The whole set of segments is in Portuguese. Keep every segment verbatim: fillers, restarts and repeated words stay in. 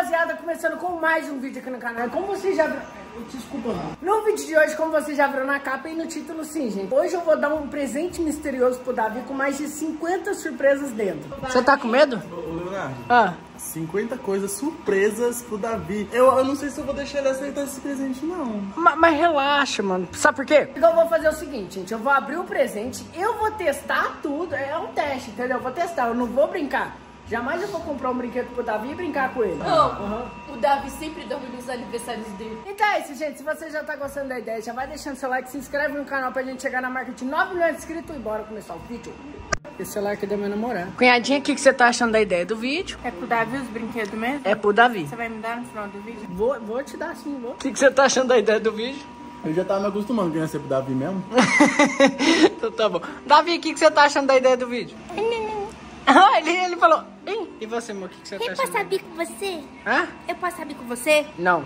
rapaziada, começando com mais um vídeo aqui no canal. Como vocês já viram... Desculpa, não. No vídeo de hoje, como vocês já viram na capa e no título, sim, gente. Hoje eu vou dar um presente misterioso pro Davi com mais de cinquenta surpresas dentro. Você tá com medo? Ô, Leonardo. Ah. cinquenta coisas surpresas pro Davi. Eu, eu não sei se eu vou deixar ele aceitar esse presente, não. Mas, mas relaxa, mano. Sabe por quê? Então eu vou fazer o seguinte, gente. Eu vou abrir o presente, eu vou testar tudo. É um teste, entendeu? Eu vou testar, eu não vou brincar. Jamais eu vou comprar um brinquedo pro Davi e brincar com ele. Não, uhum. O Davi sempre dorme nos aniversários dele. Então é isso, gente. Se você já tá gostando da ideia, já vai deixando seu like, se inscreve no canal pra gente chegar na marca de nove milhões de inscritos e bora começar o vídeo. Esse celular aqui é da minha namorada. Cunhadinha, o que, que você tá achando da ideia do vídeo? É pro Davi os brinquedos mesmo? É pro Davi. Você vai me dar no final do vídeo? Vou, vou te dar sim, vou. O que, que você tá achando da ideia do vídeo? Eu já tava me acostumando que ia ser pro Davi mesmo. Então tá bom. Davi, o que, que você tá achando da ideia do vídeo? Ah, ele, ele falou. Hein? E você, amor, o que, que você Eu tá achando? posso abrir com você? Hã? Eu posso abrir com você? Não.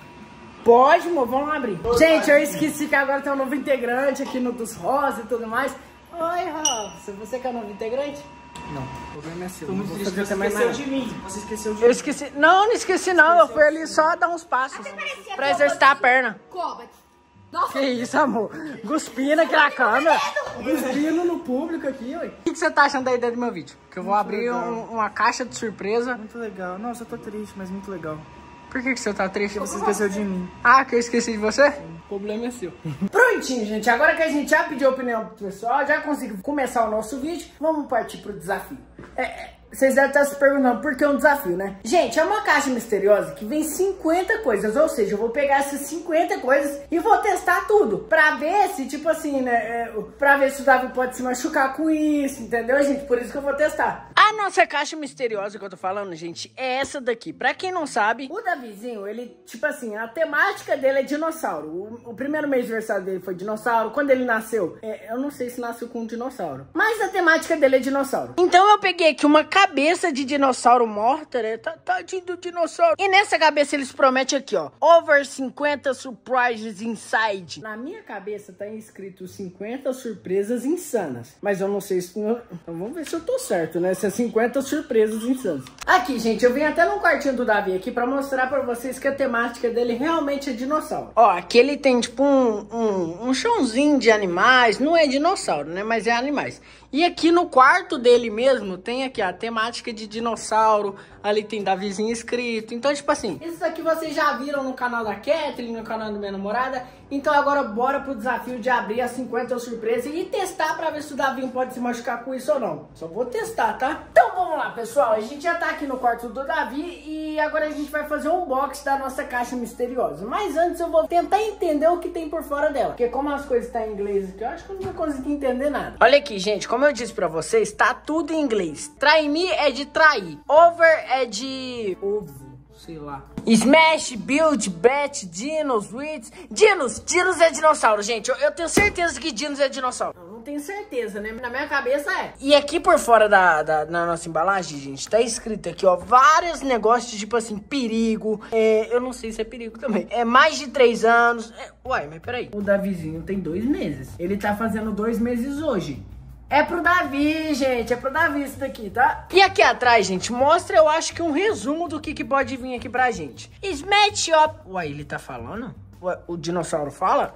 Pode, amor, vamos abrir. Gente, eu esqueci que agora tem um novo integrante aqui no dos Rosa e tudo mais. Oi, Robson, você que é o novo integrante? Não, o problema é seu. Não vou fazer Você mais esqueceu nada. de mim. Você esqueceu de Eu mim. esqueci. Não, não esqueci não. Eu fui ali só dar uns passos pra exercitar a perna. Cobra. Nossa, Que isso, amor? Cuspindo aqui na câmera. Cuspindo no público aqui, ué. O que, que você tá achando da ideia do meu vídeo? Que eu vou Muito abrir legal. um- uma caixa de surpresa. Muito legal. Nossa, eu tô triste, mas muito legal. Por que, que você tá triste? Você esqueceu de mim. Ah, que eu esqueci de você? O problema é seu. Prontinho, gente. Agora que a gente já pediu opinião pro pessoal, já conseguiu começar o nosso vídeo, vamos partir pro desafio. É, é, vocês devem estar se perguntando por que um desafio, né? Gente, é uma caixa misteriosa que vem cinquenta coisas, ou seja, eu vou pegar essas cinquenta coisas e vou testar tudo, pra ver se, tipo assim, né, é, pra ver se o Davi pode se machucar com isso, entendeu, gente? Por isso que eu vou testar. A nossa caixa misteriosa que eu tô falando, gente, é essa daqui. Pra quem não sabe, o Davizinho, ele, tipo assim, a temática dele é dinossauro. O, o primeiro mês de aniversário dele foi dinossauro. Quando ele nasceu, é, eu não sei se nasceu com um dinossauro, mas a temática dele é dinossauro. Então eu peguei aqui uma cabeça de dinossauro morta, né? Tá, tadinho do dinossauro. E nessa cabeça eles prometem aqui, ó, over cinquenta surprises inside. Na minha cabeça tá escrito cinquenta surpresas insanas. Mas eu não sei se... Então vamos ver se eu tô certo, né? Se é cinquenta surpresas insanas. Aqui, gente, eu vim até no quartinho do Davi aqui pra mostrar pra vocês que a temática dele realmente é dinossauro. Ó, aqui ele tem tipo um, um, um chãozinho de animais. Não é dinossauro, né? Mas é animais. E aqui no quarto dele mesmo tem aqui a temática de dinossauro. Ali tem Davizinho escrito. Então, tipo assim, isso aqui vocês já viram no canal da Kathleen, no canal da minha namorada. Então agora bora pro desafio de abrir as cinquenta surpresas e testar pra ver se o Davi pode se machucar com isso ou não. Só vou testar, tá? Então vamos lá, pessoal. A gente já tá aqui no quarto do Davi e agora a gente vai fazer um unboxing da nossa caixa misteriosa. Mas antes eu vou tentar entender o que tem por fora dela. Porque como as coisas estão em inglês aqui, eu acho que eu não vou conseguir entender nada. Olha aqui, gente. Como eu disse pra vocês, tá tudo em inglês. Try me é de trair. Over é de... ovo. Sei lá. Smash, Build, Bet, Dinos, Wits. Dinos, Dinos é dinossauro, gente. Eu, eu tenho certeza que Dinos é dinossauro. Eu não tenho certeza, né? Na minha cabeça é. E aqui por fora da, da na nossa embalagem, gente, tá escrito aqui, ó, vários negócios, tipo assim, perigo. É, eu não sei se é perigo também. É mais de três anos. É, uai, mas peraí. O Davizinho tem dois meses. Ele tá fazendo dois meses hoje. É pro Davi, gente. É pro Davi isso daqui, tá? E aqui atrás, gente, mostra, eu acho que um resumo do que, que pode vir aqui pra gente. Smash Up. Ué, ele tá falando? Ué, o dinossauro fala?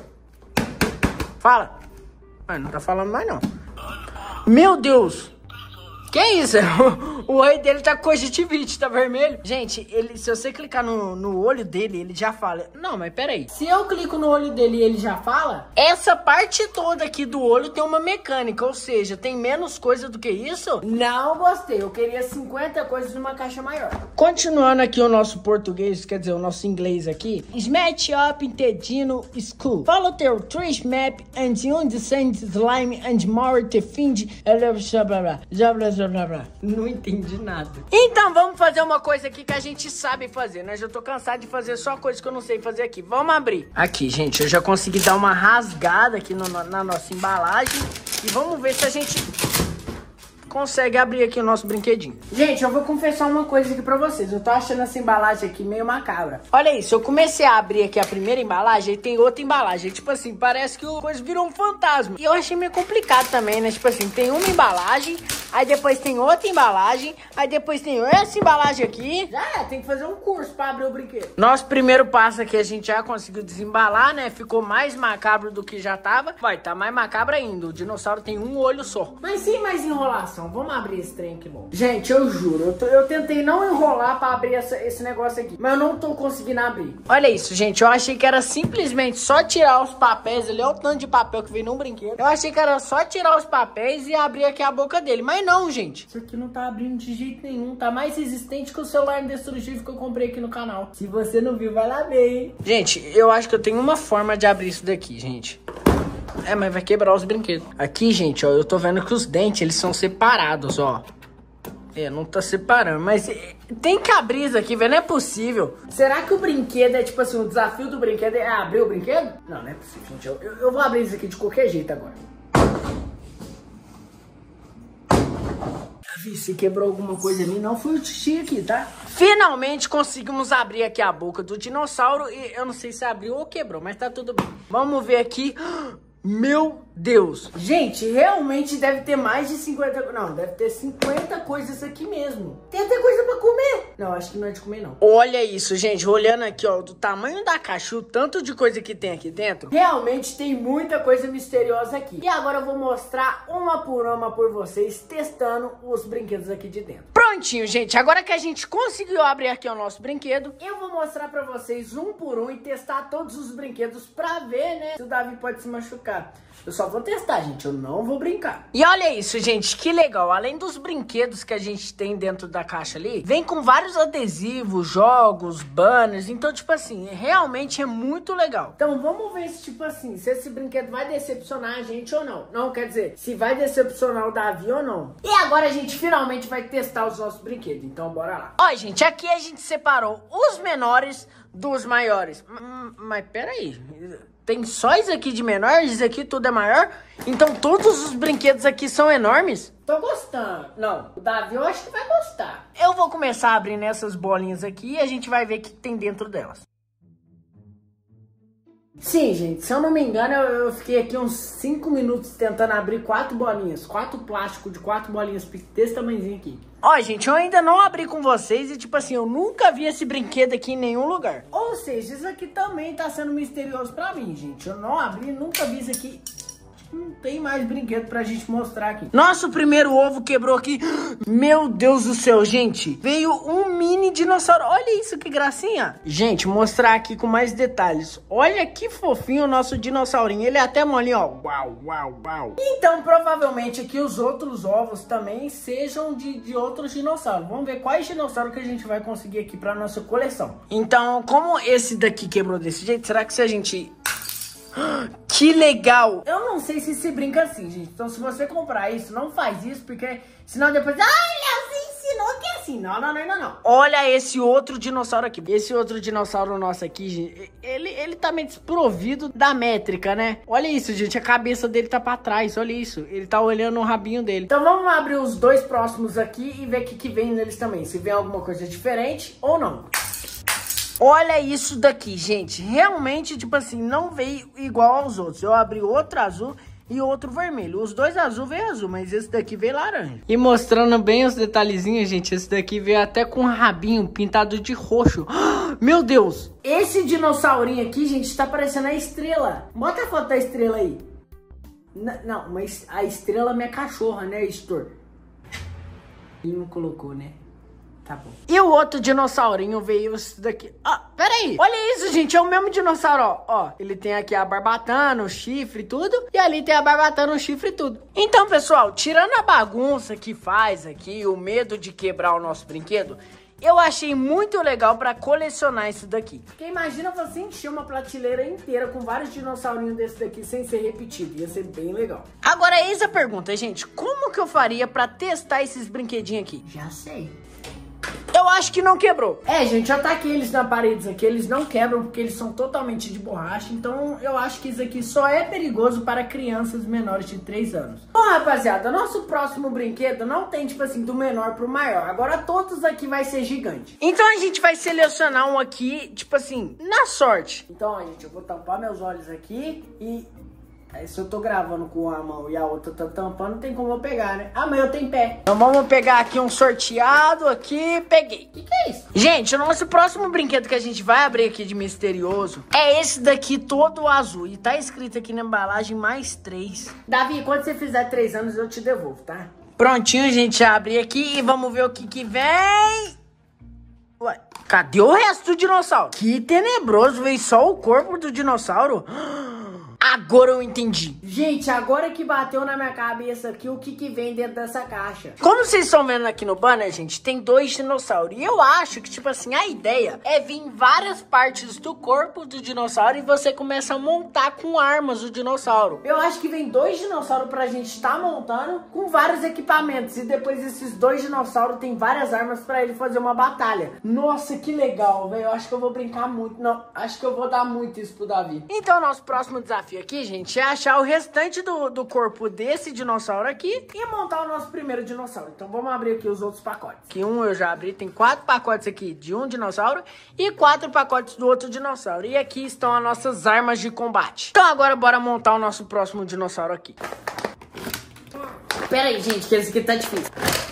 Fala. Ué, não tá falando mais, não. Meu Deus. Que isso? O, o olho dele tá com conjuntivite, tá vermelho. Gente, ele, se você clicar no, no olho dele, ele já fala. Não, mas peraí. Se eu clico no olho dele e ele já fala, essa parte toda aqui do olho tem uma mecânica. Ou seja, tem menos coisa do que isso? Não gostei. Eu queria cinquenta coisas numa caixa maior. Continuando aqui o nosso português, quer dizer, o nosso inglês aqui. Smash up in the Dino School. Follow the trash map and understand slime and more to find... Blá, blá, blá, blá, blá, blá. Não entendi nada. Então vamos fazer uma coisa aqui que a gente sabe fazer, né? Já tô cansado de fazer só coisa que eu não sei fazer aqui. Vamos abrir. Aqui, gente, eu já consegui dar uma rasgada aqui no, na nossa embalagem. E vamos ver se a gente consegue abrir aqui o nosso brinquedinho. Gente, eu vou confessar uma coisa aqui pra vocês. Eu tô achando essa embalagem aqui meio macabra. Olha isso, eu comecei a abrir aqui a primeira embalagem e tem outra embalagem. Tipo assim, parece que o coisa virou um fantasma. E eu achei meio complicado também, né? Tipo assim, tem uma embalagem, aí depois tem outra embalagem, aí depois tem essa embalagem aqui. Já é, tem que fazer um curso pra abrir o brinquedo. Nosso primeiro passo aqui a gente já conseguiu desembalar, né? Ficou mais macabro do que já tava. Vai, tá mais macabro ainda. O dinossauro tem um olho só. Mas sem mais enrolação, vamos abrir esse trem aqui logo. Gente, eu juro, eu, tô, eu tentei não enrolar pra abrir essa, esse negócio aqui, mas eu não tô conseguindo abrir. Olha isso, gente, eu achei que era simplesmente só tirar os papéis ali. Olha o tanto de papel que veio num brinquedo. Eu achei que era só tirar os papéis e abrir aqui a boca dele, mas não, gente. Isso aqui não tá abrindo de jeito nenhum. Tá mais resistente que o celular indestrutível que eu comprei aqui no canal. Se você não viu, vai lá ver, hein? Gente, eu acho que eu tenho uma forma de abrir isso daqui, gente. É, mas vai quebrar os brinquedos. Aqui, gente, ó, eu tô vendo que os dentes, eles são separados, ó. É, não tá separando, mas tem que abrir isso aqui, velho, não é possível. Será que o brinquedo é, tipo assim, o desafio do brinquedo é abrir o brinquedo? Não, não é possível, gente. Eu, eu, eu vou abrir isso aqui de qualquer jeito agora. Se quebrou alguma coisa ali, não foi o xixi aqui, tá? Finalmente conseguimos abrir aqui a boca do dinossauro e eu não sei se abriu ou quebrou, mas tá tudo bem. Vamos ver aqui. Meu Deus! Gente, realmente deve ter mais de cinquenta... Não, deve ter cinquenta coisas aqui mesmo. Tem até coisa pra comer. Não, acho que não é de comer, não. Olha isso, gente. Olhando aqui, ó, do tamanho da caixa, o tanto de coisa que tem aqui dentro. Realmente tem muita coisa misteriosa aqui. E agora eu vou mostrar uma por uma por vocês, testando os brinquedos aqui de dentro. Prontinho, gente. Agora que a gente conseguiu abrir aqui o nosso brinquedo, eu vou mostrar pra vocês um por um e testar todos os brinquedos pra ver, né, se o Davi pode se machucar. Eu só vou testar, gente, eu não vou brincar. E olha isso, gente, que legal. Além dos brinquedos que a gente tem dentro da caixa ali, vem com vários adesivos, jogos, banners. Então, tipo assim, realmente é muito legal. Então, vamos ver se, tipo assim, se esse brinquedo vai decepcionar a gente ou não. Não, quer dizer, se vai decepcionar o Davi ou não. E agora a gente finalmente vai testar os nossos brinquedos. Então, bora lá. Ó, gente, aqui a gente separou os menores dos maiores. Hum, mas peraí... Tem só isso aqui de menor, isso aqui tudo é maior? Então todos os brinquedos aqui são enormes? Tô gostando. Não, o Davi eu acho que vai gostar. Eu vou começar a abrir nessas bolinhas aqui e a gente vai ver o que tem dentro delas. Sim, gente, se eu não me engano, eu, eu fiquei aqui uns cinco minutos tentando abrir quatro bolinhas. Quatro plásticos de quatro bolinhas desse tamanhozinho aqui. Ó, gente, eu ainda não abri com vocês e, tipo assim, eu nunca vi esse brinquedo aqui em nenhum lugar. Ou seja, isso aqui também tá sendo misterioso pra mim, gente. Eu não abri, nunca vi isso aqui. Não tem mais brinquedo pra gente mostrar aqui. Nosso primeiro ovo quebrou aqui. Meu Deus do céu, gente. Veio um mini dinossauro. Olha isso, que gracinha. Gente, mostrar aqui com mais detalhes. Olha que fofinho o nosso dinossaurinho. Ele é até molinho, ó. Uau, uau, uau. Então, provavelmente aqui os outros ovos também sejam de, de outros dinossauros. Vamos ver quais dinossauros que a gente vai conseguir aqui pra nossa coleção. Então, como esse daqui quebrou desse jeito, será que se a gente... Que legal! Eu não sei se se brinca assim, gente. Então, se você comprar isso, não faz isso, porque senão depois... Ai, Léo, você ensinou que é assim. Não, não, não, não, não. Olha esse outro dinossauro aqui. Esse outro dinossauro nosso aqui, gente, ele, ele tá meio desprovido da métrica, né? Olha isso, gente. A cabeça dele tá pra trás. Olha isso. Ele tá olhando o rabinho dele. Então, vamos abrir os dois próximos aqui e ver o que, que vem neles também. Se vem alguma coisa diferente ou não. Olha isso daqui, gente. Realmente, tipo assim, não veio igual aos outros. Eu abri outro azul e outro vermelho. Os dois azul veio azul, mas esse daqui veio laranja. E mostrando bem os detalhezinhos, gente, esse daqui veio até com um rabinho pintado de roxo. Meu Deus! Esse dinossaurinho aqui, gente, tá parecendo a estrela. Bota a foto da estrela aí. N não, mas a estrela é minha cachorra, né, Estor? Ele não colocou, né? Tá bom. E o outro dinossaurinho veio isso daqui. Ah, peraí. Olha isso, gente. É o mesmo dinossauro, ó. Ó, ele tem aqui a barbatana, o chifre e tudo. E ali tem a barbatana, o chifre e tudo. Então, pessoal, tirando a bagunça que faz aqui, o medo de quebrar o nosso brinquedo, eu achei muito legal pra colecionar isso daqui. Porque imagina você encher uma prateleira inteira com vários dinossaurinhos desse daqui sem ser repetido. Ia ser bem legal. Agora, eis a pergunta, gente. Como que eu faria pra testar esses brinquedinhos aqui? Já sei. Eu eu acho que não quebrou. É, gente, eu taquei eles na parede aqui, eles não quebram porque eles são totalmente de borracha. Então eu acho que isso aqui só é perigoso para crianças menores de três anos. Bom, rapaziada, nosso próximo brinquedo não tem, tipo assim, do menor pro maior. Agora todos aqui vai ser gigante. Então a gente vai selecionar um aqui, tipo assim, na sorte. Então, ó, gente, eu vou tampar meus olhos aqui e... Aí, se eu tô gravando com uma mão e a outra tá tampando, não tem como eu pegar, né? Ah, mas eu tenho pé. Então vamos pegar aqui um sorteado aqui. Peguei. O que, que é isso? Gente, o nosso próximo brinquedo que a gente vai abrir aqui de misterioso é esse daqui todo azul. E tá escrito aqui na embalagem mais três. Davi, quando você fizer três anos eu te devolvo, tá? Prontinho, gente, já abri aqui e vamos ver o que que vem. Ué, cadê o resto do dinossauro? Que tenebroso, veio só o corpo do dinossauro. Agora eu entendi. Gente, agora que bateu na minha cabeça aqui o que que vem dentro dessa caixa. Como vocês estão vendo aqui no banner, gente, tem dois dinossauros. E eu acho que, tipo assim, a ideia é vir várias partes do corpo do dinossauro e você começa a montar com armas o dinossauro. Eu acho que vem dois dinossauros pra gente estar montando com vários equipamentos. E depois esses dois dinossauros tem várias armas pra ele fazer uma batalha. Nossa, que legal, velho. Eu acho que eu vou brincar muito. Não, acho que eu vou dar muito isso pro Davi. Então, nosso próximo desafio aqui, gente, é achar o restante do, do corpo desse dinossauro aqui e montar o nosso primeiro dinossauro. Então vamos abrir aqui os outros pacotes. Que um eu já abri, tem quatro pacotes aqui de um dinossauro e quatro pacotes do outro dinossauro. E aqui estão as nossas armas de combate. Então agora bora montar o nosso próximo dinossauro aqui. Pera aí, gente, que esse aqui tá difícil.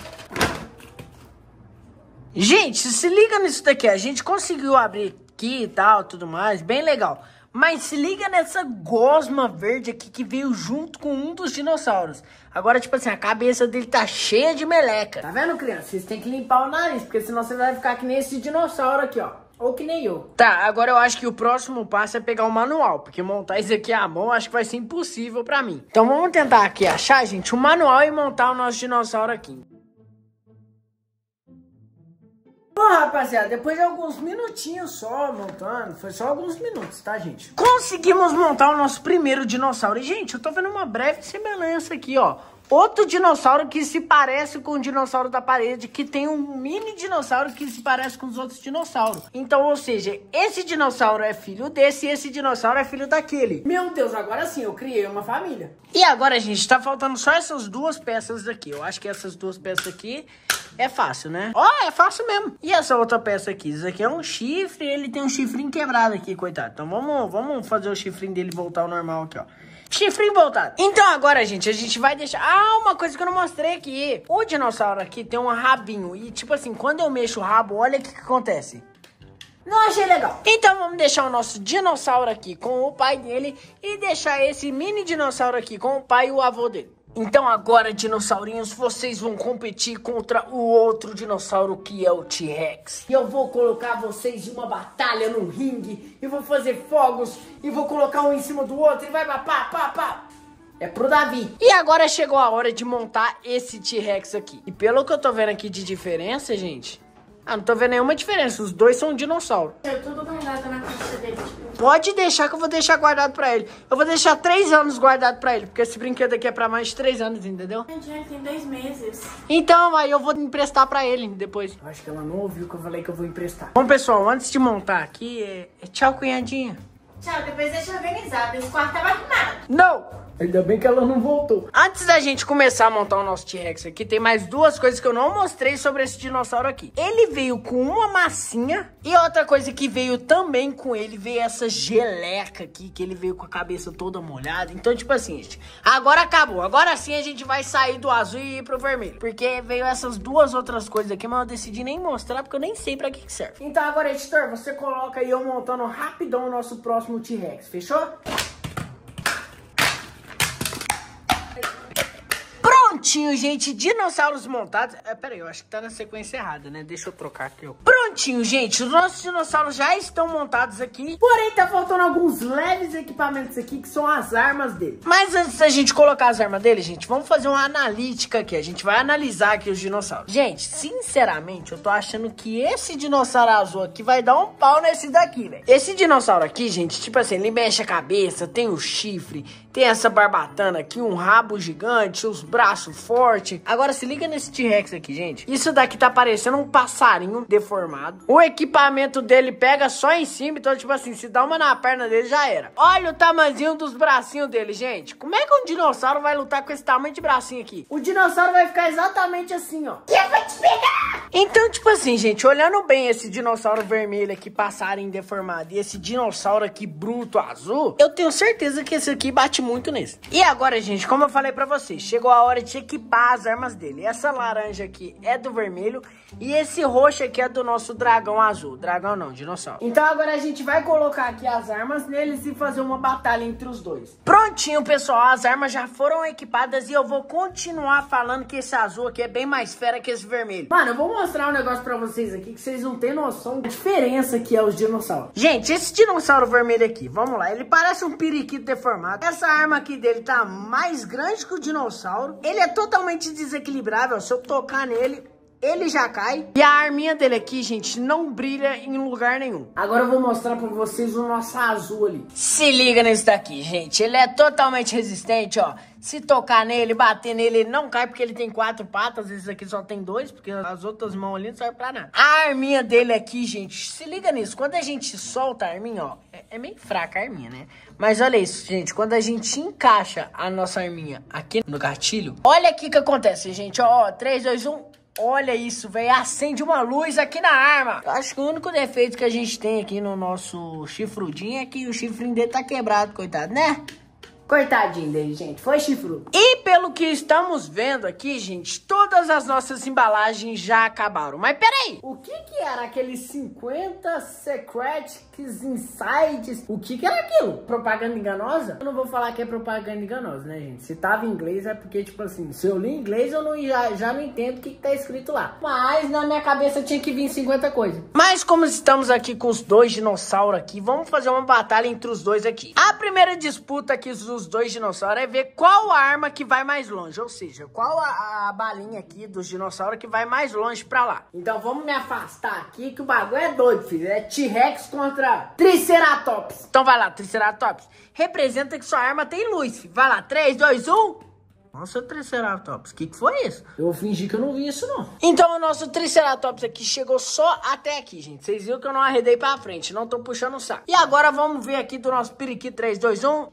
Gente, se liga nisso daqui. A gente conseguiu abrir aqui e tal, tudo mais, bem legal. Mas se liga nessa gosma verde aqui que veio junto com um dos dinossauros. Agora, tipo assim, a cabeça dele tá cheia de meleca. Tá vendo, criança? Vocês têm que limpar o nariz, porque senão você vai ficar que nem esse dinossauro aqui, ó. Ou que nem eu. Tá, agora eu acho que o próximo passo é pegar o manual, porque montar isso aqui à mão acho que vai ser impossível pra mim. Então vamos tentar aqui achar, gente, o manual e montar o nosso dinossauro aqui. Bom, rapaziada, depois de alguns minutinhos só montando, foi só alguns minutos, tá, gente? Conseguimos montar o nosso primeiro dinossauro. E, gente, eu tô vendo uma breve semelhança aqui, ó. Outro dinossauro que se parece com o dinossauro da parede, que tem um mini dinossauro que se parece com os outros dinossauros. Então, ou seja, esse dinossauro é filho desse e esse dinossauro é filho daquele. Meu Deus, agora sim, eu criei uma família. E agora, gente, tá faltando só essas duas peças aqui. Eu acho que essas duas peças aqui é fácil, né? Ó, oh, é fácil mesmo. E essa outra peça aqui? Isso aqui é um chifre, ele tem um chifrinho quebrado aqui, coitado. Então vamos, vamos fazer o chifrinho dele voltar ao normal aqui, ó. Chifrinho voltado. Então agora, gente, a gente vai deixar... Ah, uma coisa que eu não mostrei aqui. O dinossauro aqui tem um rabinho. E tipo assim, quando eu mexo o rabo, olha o que, que acontece. Não achei legal. Então vamos deixar o nosso dinossauro aqui com o pai dele e deixar esse mini dinossauro aqui com o pai e o avô dele. Então agora, dinossaurinhos, vocês vão competir contra o outro dinossauro que é o T-Rex. E eu vou colocar vocês em uma batalha no ringue. E vou fazer fogos. E vou colocar um em cima do outro. E vai pá, pá, pá, pá. É pro Davi. E agora chegou a hora de montar esse T-Rex aqui. E pelo que eu tô vendo aqui de diferença, gente... Ah, não tô vendo nenhuma diferença. Os dois são dinossauros. Eu tudo guardado na caixa dele. Tipo... Pode deixar que eu vou deixar guardado pra ele. Eu vou deixar três anos guardado pra ele. Porque esse brinquedo aqui é pra mais de três anos, entendeu? Gente, já tem dois meses. Então, aí eu vou emprestar pra ele depois. Eu acho que ela não ouviu que eu falei que eu vou emprestar. Bom, pessoal, antes de montar aqui, é... é tchau, cunhadinha. Tchau, depois deixa organizado. Esse quarto tava arrumado. Não! Ainda bem que ela não voltou. Antes da gente começar a montar o nosso T-Rex aqui, tem mais duas coisas que eu não mostrei sobre esse dinossauro aqui. Ele veio com uma massinha e outra coisa que veio também com ele, veio essa geleca aqui, que ele veio com a cabeça toda molhada. Então, tipo assim, gente, agora acabou. Agora sim a gente vai sair do azul e ir pro vermelho. Porque veio essas duas outras coisas aqui, mas eu decidi nem mostrar porque eu nem sei pra que que serve. Então agora, editor, você coloca aí eu montando rapidão o nosso próximo T-Rex, fechou? Prontinho, gente, dinossauros montados. É, peraí, eu acho que tá na sequência errada, né? Deixa eu trocar aqui, ó. Prontinho, gente, os nossos dinossauros já estão montados aqui. Porém, tá faltando alguns leves equipamentos aqui, que são as armas dele. Mas antes da gente colocar as armas dele, gente, vamos fazer uma analítica aqui. A gente vai analisar aqui os dinossauros. Gente, sinceramente, eu tô achando que esse dinossauro azul aqui vai dar um pau nesse daqui, velho. Esse dinossauro aqui, gente, tipo assim, ele mexe a cabeça, tem o chifre, tem essa barbatana aqui, um rabo gigante, os braços forte. Agora se liga nesse T-Rex aqui, gente. Isso daqui tá parecendo um passarinho deformado. O equipamento dele pega só em cima, então tipo assim, se dá uma na perna dele já era. Olha o tamanhozinho dos bracinhos dele, gente. Como é que um dinossauro vai lutar com esse tamanho de bracinho aqui? O dinossauro vai ficar exatamente assim, ó. Eu vou te pegar! Então, tipo assim, gente, olhando bem esse dinossauro vermelho aqui, passarinho deformado, e esse dinossauro aqui bruto azul, eu tenho certeza que esse aqui bate muito nesse. E agora, gente, como eu falei pra vocês, chegou a hora de equipar as armas dele. Essa laranja aqui é do vermelho e esse roxo aqui é do nosso dragão azul. Dragão não, dinossauro. Então agora a gente vai colocar aqui as armas neles e fazer uma batalha entre os dois. Prontinho, pessoal, as armas já foram equipadas e eu vou continuar falando que esse azul aqui é bem mais fera que esse vermelho. Mano, eu vou mostrar um negócio pra vocês aqui que vocês não têm noção da diferença que é os dinossauros. Gente, esse dinossauro vermelho aqui, vamos lá, ele parece um periquito deformado. Essa arma aqui dele tá mais grande que o dinossauro. Ele é totalmente desequilibrável, se eu tocar nele, ele já cai. E a arminha dele aqui, gente, não brilha em lugar nenhum. Agora eu vou mostrar pra vocês o nosso azul ali. Se liga nesse daqui, gente. Ele é totalmente resistente, ó. Se tocar nele, bater nele, ele não cai porque ele tem quatro patas. Esse aqui só tem dois, porque as outras mãos ali não servem pra nada. A arminha dele aqui, gente, se liga nisso. Quando a gente solta a arminha, ó, é, é meio fraca a arminha, né? Mas olha isso, gente. Quando a gente encaixa a nossa arminha aqui no gatilho, olha aqui o que acontece, gente. Ó, três, dois, um... Olha isso, velho, acende uma luz aqui na arma. Eu acho que o único defeito que a gente tem aqui no nosso chifrudinho é que o chifrinho dele tá quebrado, coitado, né? Coitadinho dele, gente, foi chifrudo. E pelo que estamos vendo aqui, gente, todas as nossas embalagens já acabaram. Mas peraí, o que que era aqueles cinquenta Secrets Insights? O que que era aquilo? Propaganda enganosa? Eu não vou falar que é propaganda enganosa, né, gente? Se tava em inglês é porque, tipo assim, se eu li em inglês eu não, já, já não entendo o que que tá escrito lá. Mas na minha cabeça tinha que vir cinquenta coisas. Mas como estamos aqui com os dois dinossauros aqui, vamos fazer uma batalha entre os dois aqui. A primeira disputa aqui dos dois dinossauros é ver qual a arma que vai mais longe. Ou seja, qual a, a balinha aqui dos dinossauros que vai mais longe pra lá. Então vamos me afastar aqui que o bagulho é doido, filho. É T-Rex contra Triceratops. Então vai lá, Triceratops. Representa que sua arma tem luz, filho. Vai lá, três, dois, um... Nossa, Triceratops, o que que foi isso? Eu vou fingir que eu não vi isso, não. Então, o nosso Triceratops aqui chegou só até aqui, gente. Vocês viram que eu não arredei pra frente, não tô puxando o saco. E agora vamos ver aqui do nosso periquito, três, dois, um...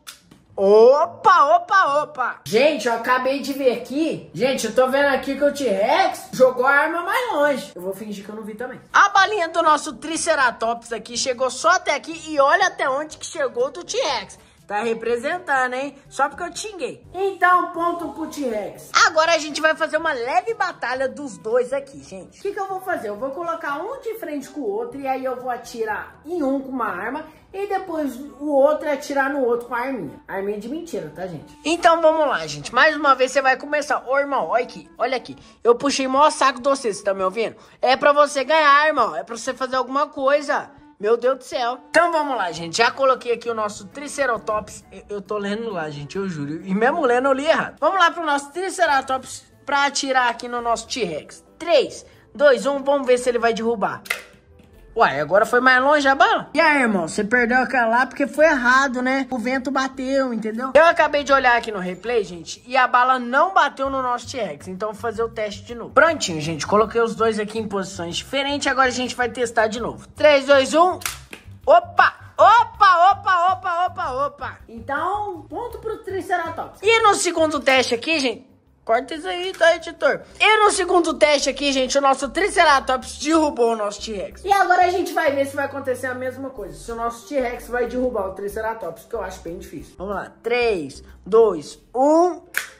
Opa, opa, opa. Gente, eu acabei de ver aqui. Gente, eu tô vendo aqui que o T-Rex jogou a arma mais longe. Eu vou fingir que eu não vi também. A balinha do nosso Triceratops aqui chegou só até aqui. E olha até onde que chegou do T-Rex. Tá representando, hein? Só porque eu te xinguei. Então, ponto pro T-Rex. Agora a gente vai fazer uma leve batalha dos dois aqui, gente. O que que eu vou fazer? Eu vou colocar um de frente com o outro. E aí eu vou atirar em um com uma arma. E depois o outro é atirar no outro com a arminha. Arminha de mentira, tá, gente? Então vamos lá, gente. Mais uma vez você vai começar. Ô, irmão, olha aqui. Olha aqui. Eu puxei o maior saco de você, você tá me ouvindo? É pra você ganhar, irmão. É pra você fazer alguma coisa. Meu Deus do céu. Então vamos lá, gente. Já coloquei aqui o nosso Triceratops. Eu, eu tô lendo lá, gente, eu juro. E mesmo lendo eu li errado. Vamos lá pro nosso Triceratops pra atirar aqui no nosso T-Rex. três, dois, um. Vamos ver se ele vai derrubar. Uai, agora foi mais longe a bala? E aí, irmão, você perdeu aquela lá porque foi errado, né? O vento bateu, entendeu? Eu acabei de olhar aqui no replay, gente, e a bala não bateu no nosso T-Rex. Então vou fazer o teste de novo. Prontinho, gente. Coloquei os dois aqui em posições diferentes. Agora a gente vai testar de novo. três, dois, um. Opa! Opa, opa, opa, opa, opa. Então, ponto pro Triceratops. E no segundo teste aqui, gente... Corta isso aí, tá, editor? E no segundo teste aqui, gente, o nosso Triceratops derrubou o nosso T-Rex. E agora a gente vai ver se vai acontecer a mesma coisa. Se o nosso T-Rex vai derrubar o Triceratops, que eu acho bem difícil. Vamos lá. três, dois, um...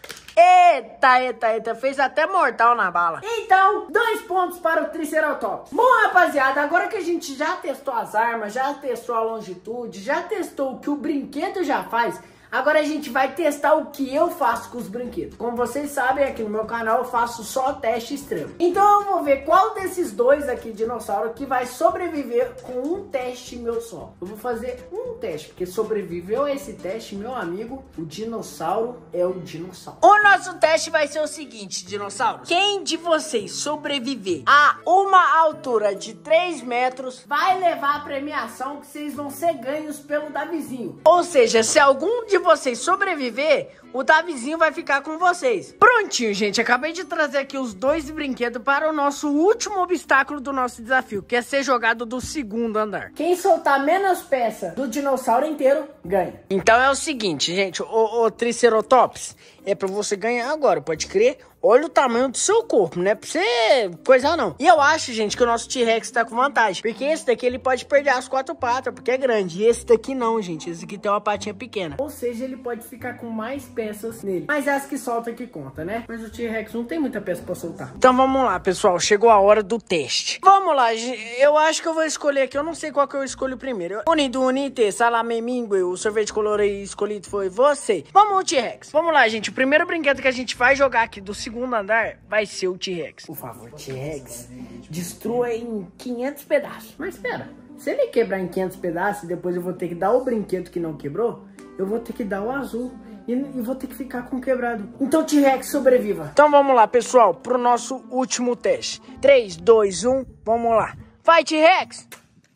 Eita, eita, eita. Fez até mortal na bala. Então, dois pontos para o Triceratops. Bom, rapaziada, agora que a gente já testou as armas, já testou a longitude, já testou o que o brinquedo já faz... Agora a gente vai testar o que eu faço com os brinquedos. Como vocês sabem, aqui no meu canal eu faço só teste extremo. Então eu vou ver qual desses dois aqui, dinossauro, que vai sobreviver com um teste meu só. Eu vou fazer um teste, porque sobreviveu a esse teste, meu amigo, o dinossauro é o dinossauro. O nosso teste vai ser o seguinte, dinossauros. Quem de vocês sobreviver a uma altura de três metros vai levar a premiação que vocês vão ser ganhos pelo Davizinho. Ou seja, se algum de vocês sobreviver, o Davizinho vai ficar com vocês. Prontinho, gente. Acabei de trazer aqui os dois brinquedos para o nosso último obstáculo do nosso desafio, que é ser jogado do segundo andar. Quem soltar menos peça do dinossauro inteiro, ganha. Então é o seguinte, gente. O, o Triceratops é pra você ganhar agora, pode crer? Olha o tamanho do seu corpo, não é pra você coisar não. E eu acho, gente, que o nosso T-Rex tá com vantagem. Porque esse daqui ele pode perder as quatro patas, porque é grande. E esse daqui não, gente. Esse aqui tem uma patinha pequena. Ou seja, ele pode ficar com mais peças nele. Mas é as que solta que conta, né? Mas o T-Rex não tem muita peça pra soltar. Então vamos lá, pessoal. Chegou a hora do teste. Vamos lá, eu acho que eu vou escolher aqui. Eu não sei qual que eu escolho primeiro. Unido, unite, salame, mingue, o sorvete colorido escolhido foi você. Vamos o T-Rex. Vamos lá, gente. O primeiro brinquedo que a gente vai jogar aqui do segundo andar vai ser o T-Rex. Por favor, T-Rex, destrua em quinhentos pedaços. Mas espera, se ele quebrar em quinhentos pedaços e depois eu vou ter que dar o brinquedo que não quebrou, eu vou ter que dar o azul e, e vou ter que ficar com o quebrado. Então, T-Rex, sobreviva. Então vamos lá, pessoal, pro nosso último teste. três, dois, um, vamos lá. Vai, T-Rex!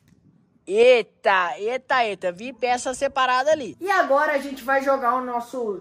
Eita, eita, eita, vi peça separada ali. E agora a gente vai jogar o nosso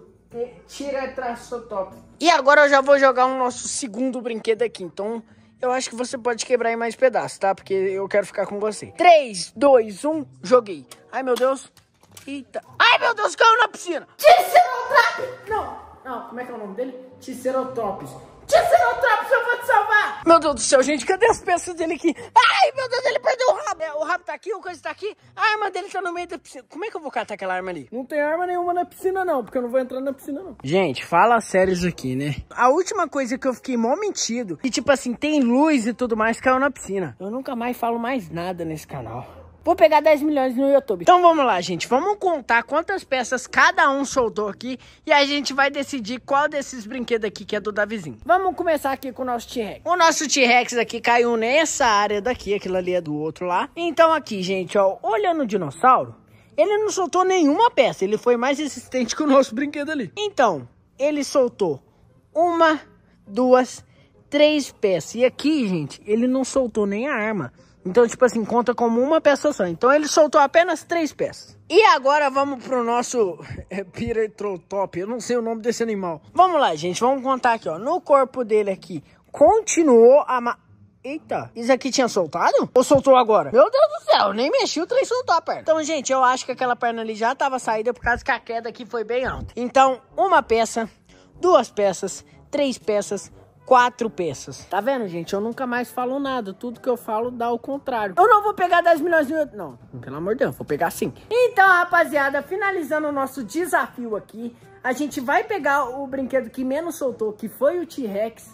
Triceratops. E agora eu já vou jogar o nosso segundo brinquedo aqui. Então eu acho que você pode quebrar em mais pedaços, tá? Porque eu quero ficar com você. três, dois, um, joguei. Ai, meu Deus. Eita. Ai, meu Deus, caiu na piscina. Triceratops. Não, não, como é que é o nome dele? Triceratops. Triceratops, eu vou te salvar! Meu Deus do céu, gente, cadê as peças dele aqui? Ai, meu Deus, ele perdeu o rabo. O rabo tá aqui, o coisa tá aqui. A arma dele tá no meio da piscina. Como é que eu vou catar aquela arma ali? Não tem arma nenhuma na piscina, não, porque eu não vou entrar na piscina, não. Gente, fala sério isso aqui, né? A última coisa que eu fiquei mó mentido, que tipo assim, tem luz e tudo mais, caiu na piscina. Eu nunca mais falo mais nada nesse canal. Vou pegar dez milhões no YouTube. Então vamos lá, gente. Vamos contar quantas peças cada um soltou aqui. E a gente vai decidir qual desses brinquedos aqui que é do Davizinho. Vamos começar aqui com o nosso T-Rex. O nosso T-Rex aqui caiu nessa área daqui. Aquilo ali é do outro lá. Então aqui, gente, ó. Olhando o dinossauro, ele não soltou nenhuma peça. Ele foi mais resistente que o nosso brinquedo ali. Então, ele soltou uma, duas, três peças. E aqui, gente, ele não soltou nem a arma. Então, tipo assim, conta como uma peça só. Então, ele soltou apenas três peças. E agora, vamos pro nosso é, Triceratops. Eu não sei o nome desse animal. Vamos lá, gente. Vamos contar aqui, ó. No corpo dele aqui, continuou a... Ma... Eita, isso aqui tinha soltado? Ou soltou agora? Meu Deus do céu, nem mexi, o trem soltou a perna. Então, gente, eu acho que aquela perna ali já tava saída por causa que a queda aqui foi bem alta. Então, uma peça, duas peças, três peças... Quatro peças. Tá vendo, gente? Eu nunca mais falo nada. Tudo que eu falo dá o contrário. Eu não vou pegar dez milhões de... Não, pelo amor de Deus, vou pegar sim. Então, rapaziada, finalizando o nosso desafio aqui, a gente vai pegar o brinquedo que menos soltou, que foi o T-Rex.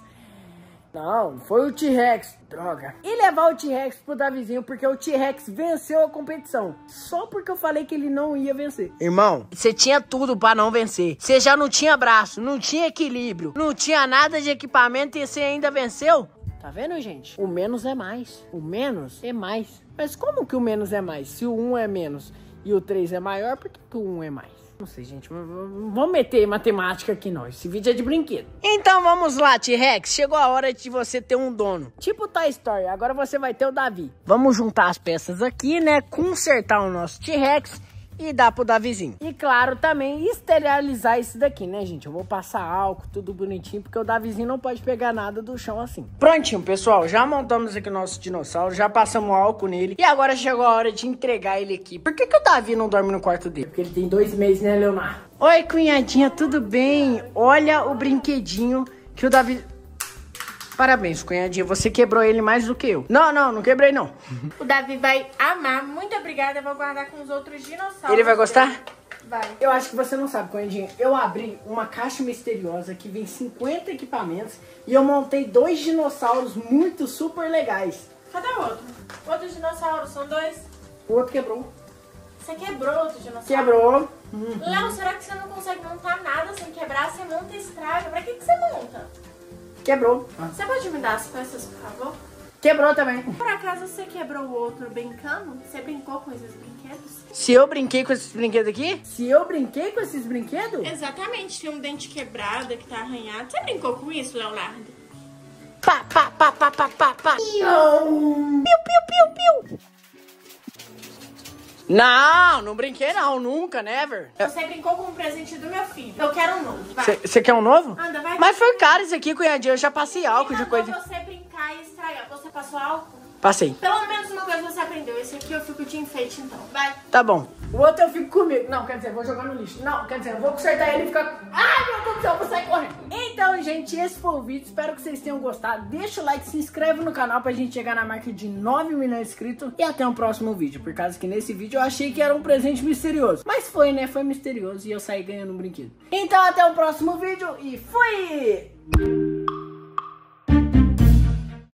Não, foi o T-Rex. Droga. E levar o T-Rex pro Davizinho, porque o T-Rex venceu a competição. Só porque eu falei que ele não ia vencer. Irmão, você tinha tudo pra não vencer. Você já não tinha braço, não tinha equilíbrio, não tinha nada de equipamento e você ainda venceu? Tá vendo, gente? O menos é mais. O menos é mais. Mas como que o menos é mais? Se o um é menos e o três é maior, por que, que o um é mais? Não sei, gente. Vamos meter matemática aqui, não. Esse vídeo é de brinquedo. Então vamos lá, T-Rex. Chegou a hora de você ter um dono. Tipo Toy Story. Agora você vai ter o Davi. Vamos juntar as peças aqui, né? Consertar o nosso T-Rex e dar pro Davizinho. E claro, também esterilizar isso daqui, né, gente? Eu vou passar álcool, tudo bonitinho, porque o Davizinho não pode pegar nada do chão assim. Prontinho, pessoal. Já montamos aqui o nosso dinossauro, já passamos álcool nele. E agora chegou a hora de entregar ele aqui. Por que que o Davi não dorme no quarto dele? Porque ele tem dois meses, né, Leonardo? Oi, cunhadinha, tudo bem? Olha o brinquedinho que o Davi... Parabéns, cunhadinha. Você quebrou ele mais do que eu. Não, não, não quebrei, não. O Davi vai amar. Muito obrigada. Eu vou guardar com os outros dinossauros. Ele vai gostar? Vai. Eu acho que você não sabe, cunhadinha. Eu abri uma caixa misteriosa que vem cinquenta equipamentos e eu montei dois dinossauros muito super legais. Cadê o outro? Outros dinossauros, são dois? O outro quebrou. Você quebrou outro dinossauro? Quebrou. Hum. Léo, será que você não consegue montar nada sem quebrar? Você monta e estraga. Pra que que você monta? Quebrou. Você pode me dar as peças, por favor? Quebrou também. Por acaso você quebrou o outro brincando? Você brincou com esses brinquedos? Se eu brinquei com esses brinquedos aqui? Se eu brinquei com esses brinquedos? Exatamente. Tem um dente quebrado que tá arranhado. Você brincou com isso, Leonardo? Pá, pá, pá, pá, pá, pá, pá. Piu, piu, piu, piu. Não, não brinquei não, nunca, never. Você brincou com um presente do meu filho. Eu quero um novo. Vai. Você quer um novo? Anda, vai. Mas foi caro isso aqui, cunhadinho. Eu já passei álcool de coisa. Você brincar e estragar. Você passou álcool? Passei. Pelo menos uma coisa você aprendeu. Esse aqui eu fico de enfeite, então. Vai. Tá bom. O outro eu fico comigo. Não, quer dizer, vou jogar no lixo. Não, quer dizer, eu vou consertar ele e ficar... Ai, meu Deus do céu, eu vou sair correndo. Então, gente, esse foi o vídeo. Espero que vocês tenham gostado. Deixa o like, se inscreve no canal pra gente chegar na marca de nove milhões de inscritos. E até o próximo vídeo. Por causa que nesse vídeo eu achei que era um presente misterioso. Mas foi, né? Foi misterioso e eu saí ganhando um brinquedo. Então, até o próximo vídeo e fui!